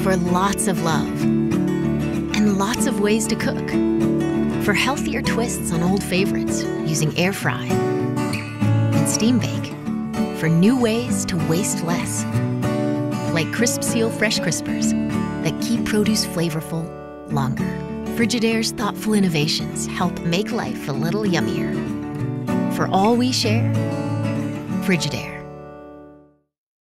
for lots of love and lots of ways to cook. For healthier twists on old favorites using air fry and steam bake. For new ways to waste less. Like Crisp Seal Fresh Crispers that keep produce flavorful longer. Frigidaire's thoughtful innovations help make life a little yummier. For all we share, Frigidaire.